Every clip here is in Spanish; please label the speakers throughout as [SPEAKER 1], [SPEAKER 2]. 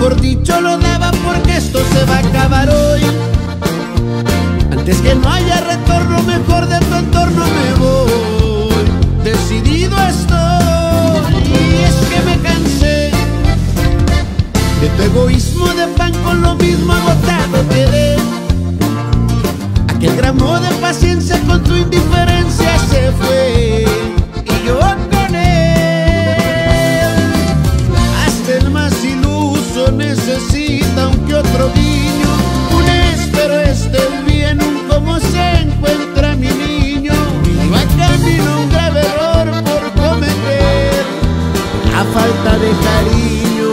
[SPEAKER 1] por dicho lo daba porque esto se va a acabar hoy. Antes que no haya retorno, mejor de tu entorno me voy. Decidido estoy, y es que me cansé de tu egoísmo de pan, con lo mismo agotado quedé. Aquel gramo de paciencia con tu indiferencia se fue, y yo con él. Hasta el más iluso necesita un que otro guiño, un espero esté bien, un cómo se encuentra mi niño. Iba camino un grave error por cometer, a falta de cariño.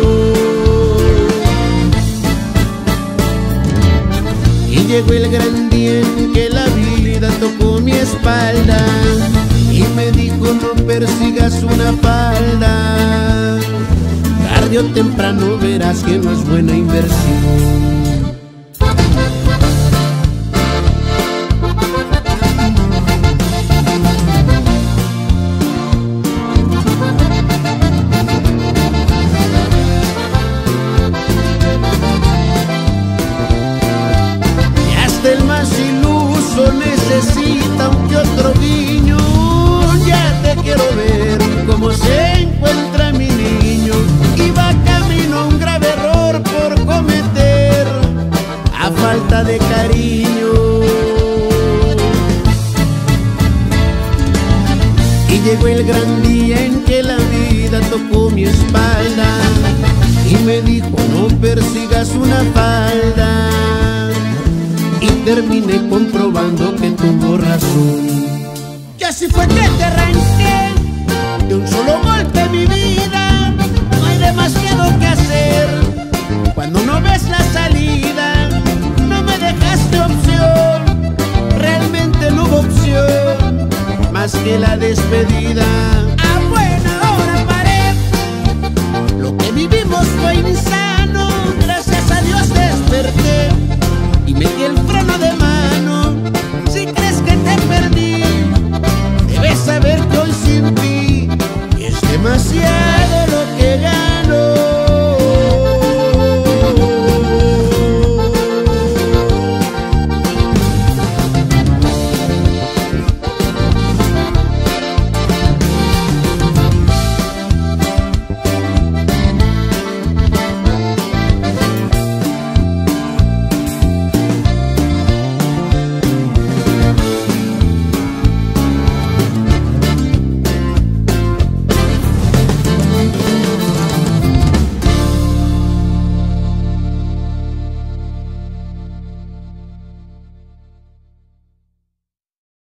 [SPEAKER 1] Y llegó el gran día en que la vida tocó mi espalda y me dijo: no persigas una falda, tarde o temprano verás que no es buena inversión. El más iluso necesita un que otro guiño. Ya te quiero ver cómo se encuentra mi niño. Iba camino un grave error por cometer, a falta de cariño. Y llegó el gran día en que la vida tocó mi espalda y me dijo: no persigas una falda. Y terminé comprobando que tuvo razón. Y así fue que te arranqué de un solo